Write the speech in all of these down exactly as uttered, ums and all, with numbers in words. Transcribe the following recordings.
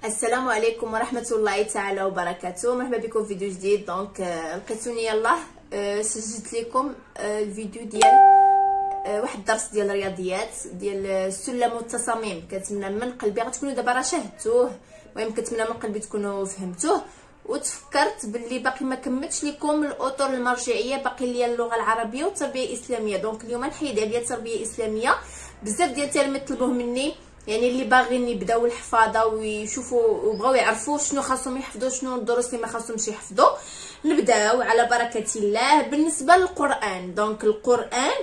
السلام عليكم ورحمه الله تعالى وبركاته. مرحبا بكم في فيديو جديد. دونك لقيتوني يلاه سجلت لكم الفيديو ديال واحد الدرس ديال الرياضيات ديال السلم والتصاميم. كنتمنى من قلبي غتكونوا دابا راه شاهدتوه، المهم كنتمنى من قلبي تكونوا فهمتوه. وتفكرت باللي باقي ما كملتش لكم الاطر المرجعيه، باقي ليا اللغه العربيه والتربيه الاسلاميه. دونك اليوم نحيد عليا التربيه الاسلاميه. بزاف ديال التلاميذ طلبوه مني، يعني اللي باغيين يبداو الحفاظه ويشوفوا وبغاو يعرفوا شنو خاصهم يحفظوا، شنو الدروس اللي ما خاصهمش يحفظوا. نبداو على بركه الله. بالنسبه للقران، دونك القران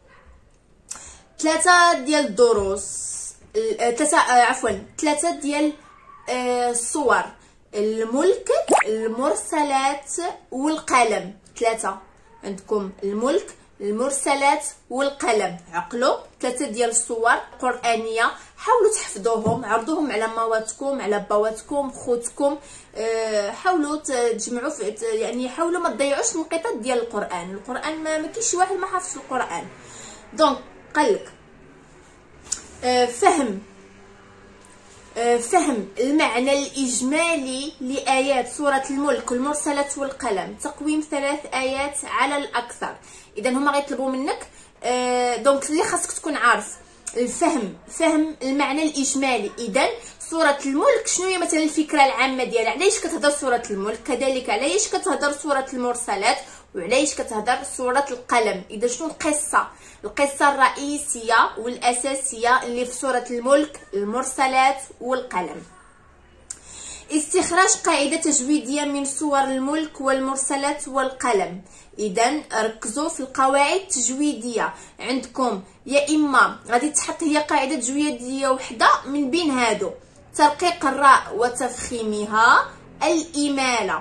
ثلاثه ديال الدروس، ثلاثه عفوا ثلاثه ديال الصور: الملك، المرسلات والقلم. ثلاثه عندكم: الملك، المرسلات والقلم. عقلوا ثلاثه ديال الصور قرانيه، حاولوا تحفظوهم، عرضوهم على ماماتكم، على باواتكم، خوتكم. أه حاولوا تجمعوا في، يعني حاولوا ما تضيعوش النقطات ديال القران. القران ما, ما كاينش واحد ما حافظش القران. دونك قالك أه فهم أه فهم المعنى الاجمالي لايات سوره الملك والمرسلات والقلم، تقويم ثلاث ايات على الاكثر. اذا هما غيطلبوا منك أه دونك اللي خاصك تكون عارف الفهم، فهم المعنى الاجمالي. اذا سوره الملك شنو هي مثلا الفكره العامه ديالها، علاش كتهضر سوره الملك، كذلك علاش كتهضر سوره المرسلات، وعلاش كتهضر سوره القلم. اذا شنو القصه القصه الرئيسيه والاساسيه اللي في سوره الملك، المرسلات والقلم. استخراج قاعده تجويديه من سور الملك والمرسلات والقلم. اذا ركزوا في القواعد التجويديه عندكم، يا اما غادي تحط هي قاعده تجويديه وحده من بين هادو: ترقيق الراء وتفخيمها، الاماله.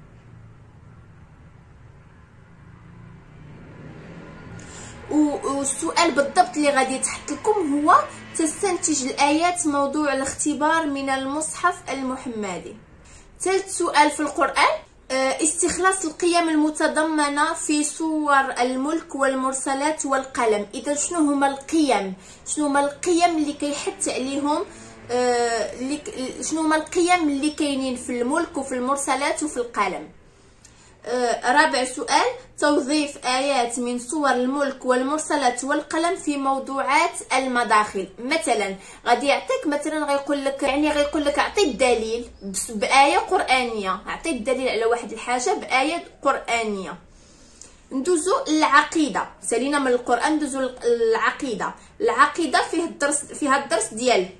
والسؤال بالضبط اللي غادي يتحط لكم هو: تستنتج الايات موضوع الاختبار من المصحف المحمدي. ثالث سؤال في القران: استخلاص القيم المتضمنه في سور الملك والمرسلات والقلم. اذا شنو هما القيم، شنو هما القيم اللي كيحث عليهم، اللي شنو هما القيم اللي كاينين في الملك وفي المرسلات وفي القلم. رابع سؤال: توظيف آيات من سور الملك والمرسلات والقلم في موضوعات المداخل. مثلا غادي يعطيك، مثلا غيقول لك، يعني غيقول لك اعطي الدليل بآية قرآنية، اعطي الدليل على واحد الحاجة بآية قرآنية. ندوزو للعقيدة، سالينا من القرآن ندوزو للعقيدة. العقيدة فيه الدرس، فيها الدرس ديال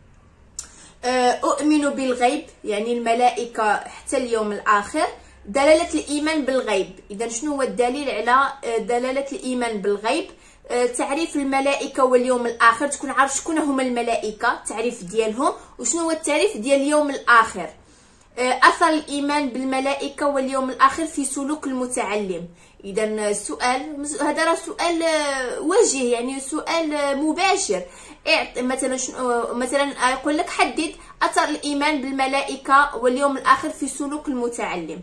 أؤمن بالغيب، يعني الملائكة حتى اليوم الآخر. دلالة الإيمان بالغيب، إذا شنو هو الدليل على دلالة الإيمان بالغيب؟ تعريف الملائكة واليوم الآخر، تكون عارف شكون هما الملائكة، تعريف ديالهم، وشنو هو التعريف ديال اليوم الآخر. أثر الإيمان بالملائكة واليوم الآخر في سلوك المتعلم. إذا السؤال هذا راه سؤال وجيه، يعني سؤال مباشر. مثلا مثلا يقول لك حدد أثر الإيمان بالملائكة واليوم الآخر في سلوك المتعلم.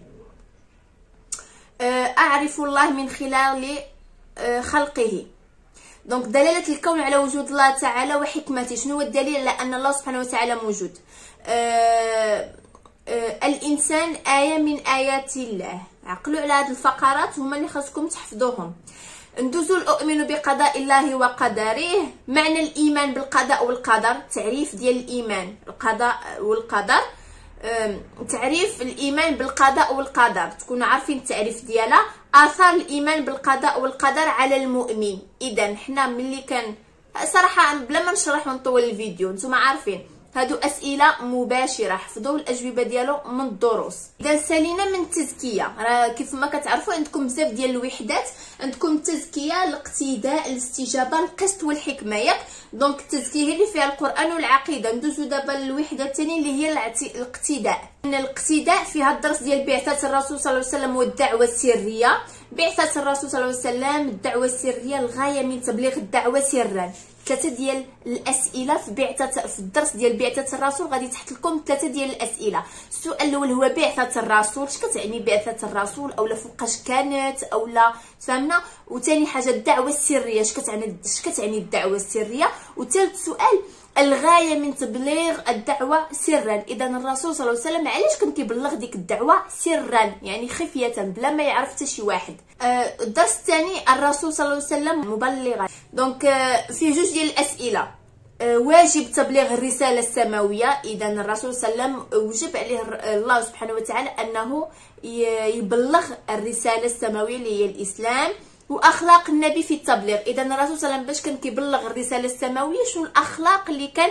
أعرف الله من خلال خلقه. دونك دلالة الكون على وجود الله تعالى وحكمته، شنو هو الدليل على أن الله سبحانه وتعالى موجود؟ أه أه الإنسان آية من آيات الله. عقلوا على هذه الفقرات، هما اللي خاصكم تحفظوهم. ندوزو أؤمن بقضاء الله وقدره. معنى الإيمان بالقضاء والقدر، تعريف ديال الإيمان القضاء والقدر. تعريف الإيمان بالقضاء والقدر تكونوا عارفين التعريف ديالها. آثار الإيمان بالقضاء والقدر على المؤمن. إذا حنا ملي كان صراحة بلا ما نشرح ونطول الفيديو، نتوما عارفين هادو أسئلة مباشرة، حفظوا الأجوبة ديالو من الدروس. إذا سالينا من التزكية، راه كيف ما كتعرفوا عندكم بزاف ديال الوحدات، عندكم التزكية، الاقتداء، الاستجابة، القسط والحكمة، ياك؟ دونك التزكية هي اللي فيها القرآن والعقيدة. ندوزو دابا للوحدة الثانية اللي هي الاقتداء. الاقتداء فيها الدرس ديال بعثة الرسول صلى الله عليه وسلم والدعوة السرية. بعثة الرسول صلى الله عليه وسلم، الدعوة السرية، الغاية من تبليغ الدعوة سرا. ثلاثه ديال الاسئله في بعثه، في الدرس ديال بعثه الرسول غادي تحط لكم ثلاثه ديال الاسئله. السؤال الاول هو بعثه الرسول، اش كتعني بعثه الرسول، اولا فوقاش كانت، اولا فهمنا. وثاني حاجه الدعوه السريه، اش كتعني اش كتعني الدعوه السريه. وثالث سؤال الغايه من تبليغ الدعوه سرا. اذا الرسول صلى الله عليه وسلم علاش كان كيبلغ ديك الدعوه سرا، يعني خفيه بلا ما يعرف حتى شي واحد. آه الدرس الثاني، الرسول صلى الله عليه وسلم مبلغا. دونك آه فيه جوج ديال الاسئله. آه واجب تبليغ الرساله السماويه، اذا الرسول صلى الله عليه وسلم وجب عليه الله سبحانه وتعالى انه يبلغ الرساله السماويه اللي هي الاسلام. واخلاق النبي في التبليغ، اذا الرسول صلى الله عليه وسلم باش كان كيبلغ الرساله السماويه شنو الاخلاق اللي كان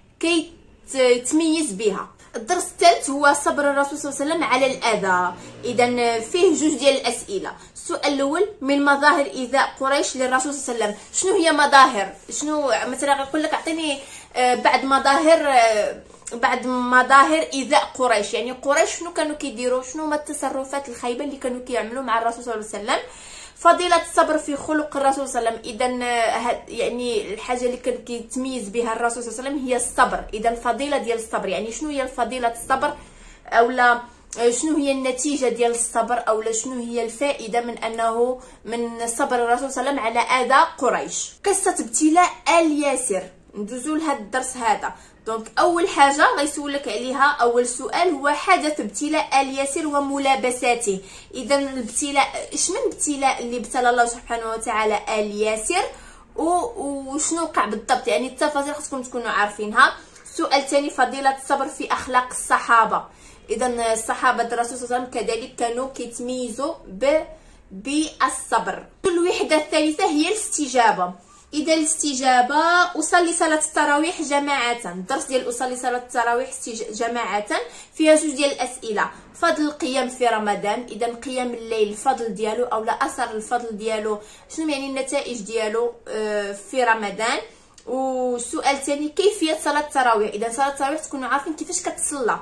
كيتميز بها. الدرس الثالث هو صبر الرسول صلى الله عليه وسلم على الاذى. اذا فيه جوج ديال الاسئله. السؤال الاول، من مظاهر ايذاء قريش للرسول صلى الله عليه وسلم. شنو هي مظاهر؟ شنو مثلا يقول لك اعطيني بعد مظاهر بعد مظاهر ايذاء قريش، يعني قريش شنو كانوا كيديروا، شنو هما التصرفات الخايبه اللي كانوا كيعملوا مع الرسول صلى الله عليه وسلم. فضيلة الصبر في خلق الرسول صلى الله عليه وسلم. اذا يعني الحاجه اللي كان كيتميز بها الرسول صلى الله عليه وسلم هي الصبر. اذا الفضيله ديال الصبر، يعني شنو هي فضيله الصبر، اولا شنو هي النتيجه ديال الصبر، اولا شنو هي الفائده من انه من صبر الرسول صلى الله عليه وسلم على اذى قريش. قصه ابتلاء ال ياسر، ندوزو لهذا الدرس هذا. دونك اول حاجه غيسولك عليها، اول سؤال هو حدث ابتلاء ال ياسر وملابساته. اذا الابتلاء، اش من ابتلاء اللي ابتلى الله سبحانه وتعالى ال ياسر وشنو وقع بالضبط، يعني التفاصيل خصكم تكونوا عارفينها. السؤال الثاني، فضيله الصبر في اخلاق الصحابه. اذا الصحابه الرسول صلى الله عليه وسلم كذلك كانوا كيتميزوا ب بالصبر. الوحده الثالثه هي الاستجابه. اذا الاستجابه، اصلي صلاه التراويح جماعه. الدرس ديال اصلي صلاه التراويح جماعه فيها جوج ديال الاسئله. فضل القيام في رمضان، اذا قيام الليل الفضل ديالو اولا اثر الفضل ديالو، شنو يعني النتائج ديالو في رمضان. والسؤال الثاني، كيفيه صلاه التراويح. اذا صلاه التراويح تكونوا عارفين كيفاش كتصلى.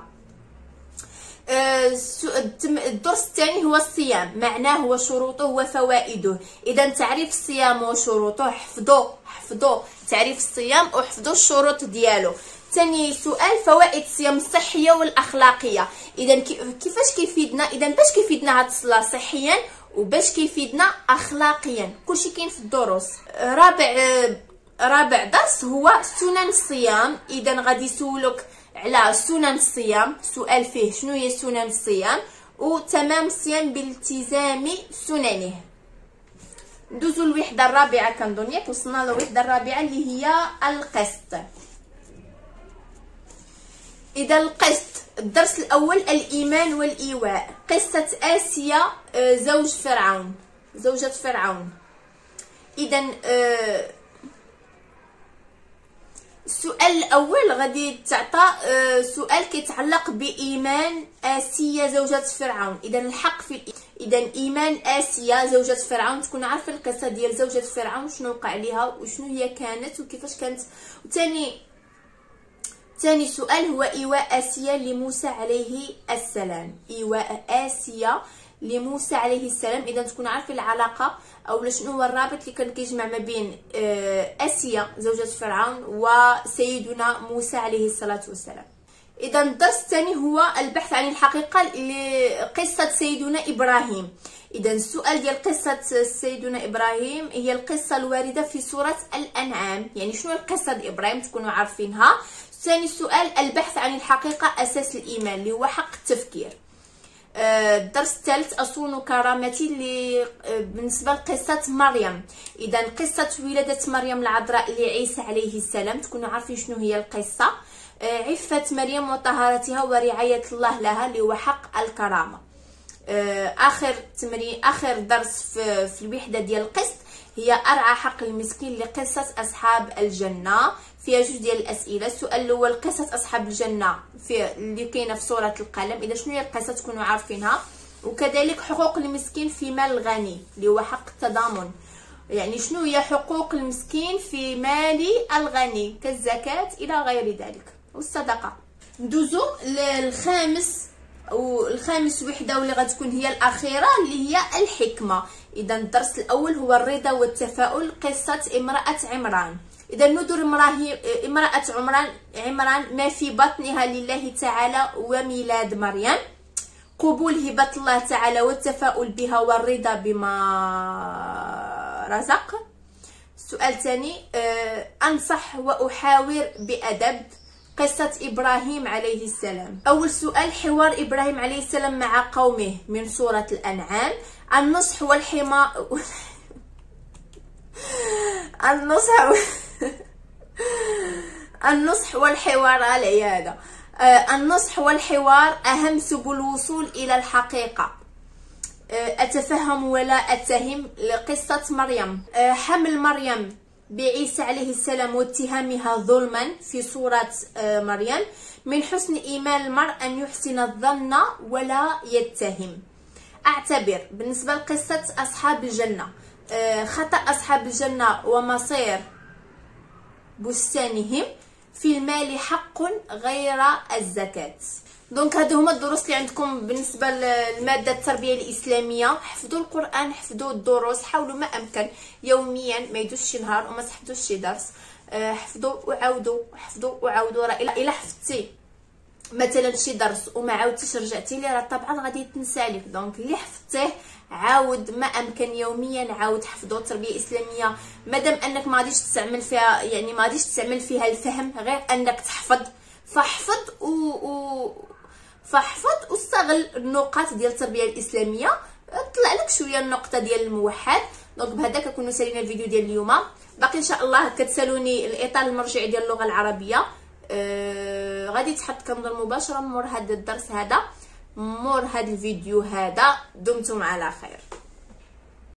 الدرس الثاني هو الصيام، معناه وشروطه وفوائده. اذا تعريف الصيام وشروطه، حفظوا حفظوا تعريف الصيام وحفظوا الشروط ديالو. ثاني سؤال، فوائد الصيام الصحيه والاخلاقيه. اذا كيفاش كيفيدنا، اذا باش كيفيدنا هاد الصلاه صحيا وباش كيفيدنا اخلاقيا، كلشي كاين في الدروس. رابع رابع درس هو سنن الصيام. اذا غادي يسولك على سنن الصيام، سؤال فيه شنو هي سنن الصيام وتمام الصيام بالتزام سننه. ندوزو الوحده الرابعه، كنظن ياك وصلنا للوحده الرابعه اللي هي القسط. اذا القسط، الدرس الاول الايمان والايواء. قصه اسيا زوج فرعون، زوجة فرعون. اذا السؤال الاول غادي تعطى سؤال كيتعلق بايمان اسيا زوجة فرعون. اذا الحق في اذا ايمان اسيا زوجة فرعون، تكون عارفه القصه ديال زوجة فرعون شنو وقع ليها وشنو هي كانت وكيفاش كانت. وثاني ثاني سؤال هو ايواء اسيا لموسى عليه السلام. ايواء اسيا لموسى عليه السلام، اذا تكون عارفه العلاقه او شنو هو الرابط اللي كان كيجمع ما بين اسيا زوجة فرعون وسيدنا موسى عليه الصلاه والسلام. اذا الدرس الثاني هو البحث عن الحقيقه لقصه سيدنا ابراهيم. اذا السؤال ديال قصه سيدنا ابراهيم هي القصه الوارده في سوره الانعام، يعني شنو القصه ديال ابراهيم تكونوا عارفينها. ثاني سؤال، البحث عن الحقيقه اساس الايمان اللي هو حق التفكير. الدرس الثالث، أصون كرامتي اللي بالنسبة لقصة مريم. إذا قصة ولادة مريم العذراء لعيسى عليه السلام، تكونوا عارفين شنو هي القصة. عفة مريم وطهارتها ورعاية الله لها اللي هو حق الكرامة. آخر تمرين آخر درس في, في الوحدة ديال القسط هي أرعى حق المسكين لقصة أصحاب الجنة، فيها جوج ديال الاسئله. السؤال الاول، قصه اصحاب الجنه في اللي كاينه في سوره القلم. اذا شنو هي القصه تكونوا عارفينها. وكذلك حقوق المسكين في مال الغني اللي هو حق التضامن، يعني شنو هي حقوق المسكين في مال الغني كالزكاه الى غير ذلك والصدقه. ندوزو للخامس والخامس وحده واللي غتكون هي الاخيره اللي هي الحكمه. اذا الدرس الاول هو الرضا والتفاؤل، قصه امراه عمران. إذا نذر امرأة عمران عمران ما في بطنها لله تعالى وميلاد مريم، قبول هبة الله تعالى والتفاؤل بها والرضا بما رزق. السؤال الثاني، أه انصح واحاور بادب قصة إبراهيم عليه السلام. أول سؤال، حوار إبراهيم عليه السلام مع قومه من سورة الأنعام. النصح والحمار النصح و... النصح والحوار العيادة. آه النصح والحوار أهم سبل الوصول إلى الحقيقة. آه أتفهم ولا أتهم لقصة مريم. آه حمل مريم بعيسى عليه السلام واتهامها ظلما في سورة مريم. من حسن إيمان المرء أن يحسن الظن ولا يتهم. أعتبر بالنسبة لقصة أصحاب الجنة، خطأ أصحاب الجنة ومصير بستانهم في المال حق غير الزكاة. دونك هادو هما الدروس اللي عندكم بالنسبه للماده التربيه الاسلاميه. حفظوا القران، حفظوا الدروس، حاولوا ما امكن يوميا، ما يدوش شي نهار وما تحفظوش شي درس. حفظوا وعاودوا، حفظوا وعاودوا. راه الا حفظتي مثلا شي درس وما عاودتيش رجعتي ليه، راه طبعا غادي تنسى عليك. دونك اللي حفظتيه عاود ما امكن يوميا، عاود حفظوا. التربيه الاسلاميه مادام انك ما غاديش تستعمل فيها، يعني ما غاديش تستعمل فيها الفهم، غير انك تحفظ، فاحفظ و, و... فاحفظ واستغل النقاط ديال التربيه الاسلاميه. طلع لك شويه النقطه ديال الموحد. دونك بهذا كنكونوا سالينا الفيديو ديال اليوم. باقي ان شاء الله كتسالوني الاطار المرجعي ديال اللغه العربيه. آه غادي يتحط كنظن مباشره مور هذا الدرس هذا، مور هذا الفيديو هذا. دمتم على خير.